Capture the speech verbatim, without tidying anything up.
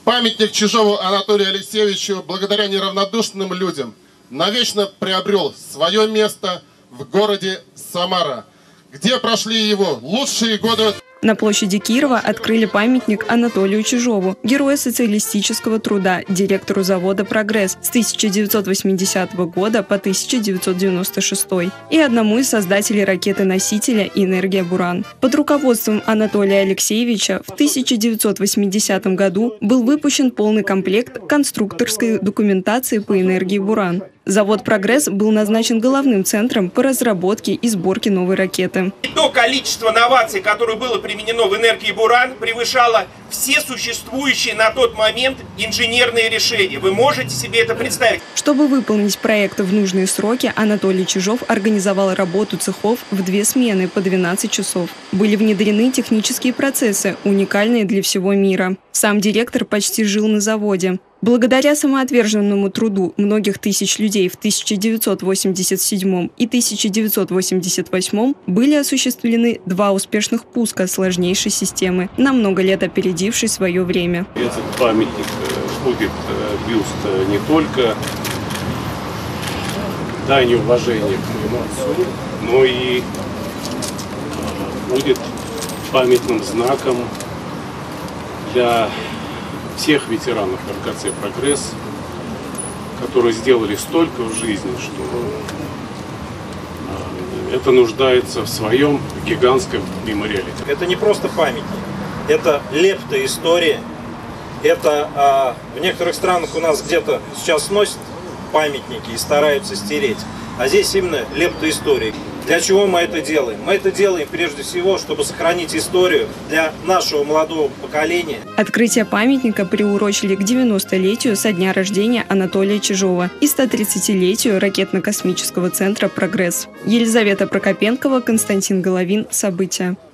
Памятник Чижову Анатолию Алексеевичу, благодаря неравнодушным людям, навечно приобрел свое место в городе Самара, где прошли его лучшие годы. На площади Кирова открыли памятник Анатолию Чижову, герою социалистического труда, директору завода «Прогресс» с тысяча девятьсот восьмидесятого года по тысяча девятьсот девяносто шестой и одному из создателей ракеты-носителя «Энергия Буран». Под руководством Анатолия Алексеевича в тысяча девятьсот восьмидесятом году был выпущен полный комплект конструкторской документации по «Энергии Буран». Завод «Прогресс» был назначен головным центром по разработке и сборке новой ракеты. То количество новаций, которое было применено в «Энергии Буран», превышало все существующие на тот момент инженерные решения. Вы можете себе это представить? Чтобы выполнить проект в нужные сроки, Анатолий Чижов организовал работу цехов в две смены по двенадцать часов. Были внедрены технические процессы, уникальные для всего мира. Сам директор почти жил на заводе. Благодаря самоотверженному труду многих тысяч людей в тысяча девятьсот восемьдесят седьмом и тысяча девятьсот восемьдесят восьмом были осуществлены два успешных пуска сложнейшей системы, на много лет опередившей свое время. Этот памятник будет бюст не только дань уважения к моему отцу, но и будет памятным знаком для всех ветеранов эр ка цэ «Прогресс», которые сделали столько в жизни, что это нуждается в своем гигантском мемориале. Это не просто памятник, это лепта истории. Это а, в некоторых странах у нас где-то сейчас сносят памятники и стараются стереть, а здесь именно лепта истории. Для чего мы это делаем? Мы это делаем прежде всего, чтобы сохранить историю для нашего молодого поколения. Открытие памятника приурочили к девяностолетию со дня рождения Анатолия Чижова и стотридцатилетию ракетно-космического центра «Прогресс». Елизавета Прокопенкова, Константин Головин. События.